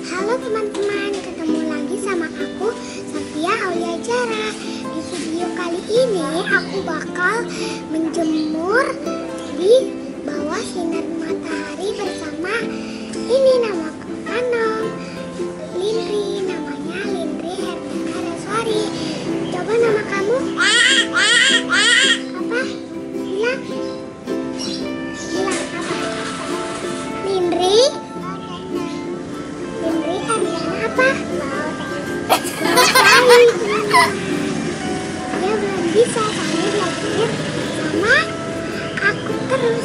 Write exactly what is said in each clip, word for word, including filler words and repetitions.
Halo teman-teman, ketemu lagi sama aku, Safia Aulia Jara. Di video kali ini aku bakal menjemur di bawah sinar matahari bersama ini nama Anong, Lindri, namanya Lindri Hermina Reswari. Coba nama kamu? Apa? Bilang? Bilang apa? Lindri? Lindri Hermina apa? Dia belum bisa, soalnya belajar sama aku terus.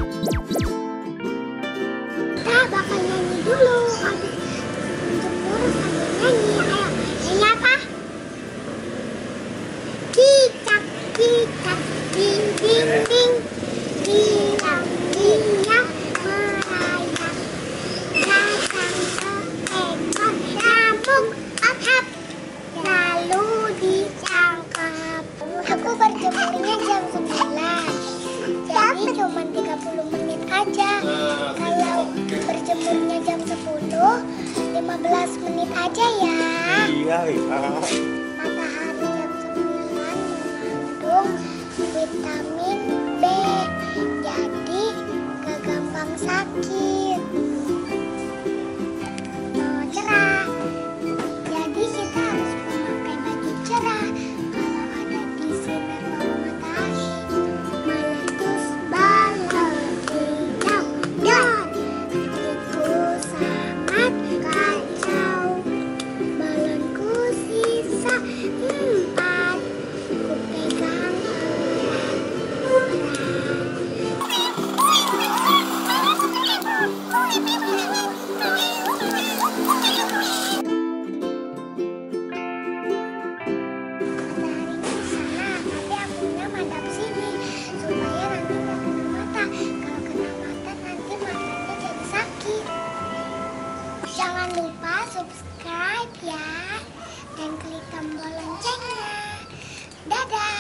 Kita bakal nyanyi dulu, habis menjemur sambil nyanyi. Ayo, nyanyi apa? Cicak, cicak, ding, ding, ding. Gilang, gilang, merayap. Datang seekor nyamuk, hap-hap. Lalu ditangkap. Aku berjemurnya jam sembilan. Jadi cuma tiga puluh menit aja. Kalau berjemurnya jam sepuluh, lima belas menit aja ya. Iya, iya. Matahari jam sembilan mengandung vitamin B. Jadi gak gampang sakit. Oh, cerah. Jadi kita harus memakai baju cerah kalau ada di sinar bawah matahari. Meletus balon hijau dan hatiku sangat kacau. Balonku sisa empat, ku pegang jangan lupa subscribe ya, dan klik tombol loncengnya. Dadah!